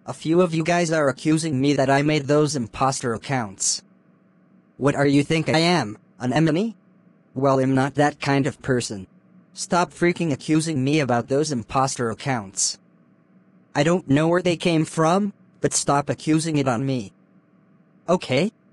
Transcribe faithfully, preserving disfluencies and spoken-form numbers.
A few of you guys are accusing me that I made those imposter accounts. What are you think I am, an enemy? Well, I'm not that kind of person. Stop freaking accusing me about those imposter accounts. I don't know where they came from, but stop accusing it on me. Okay?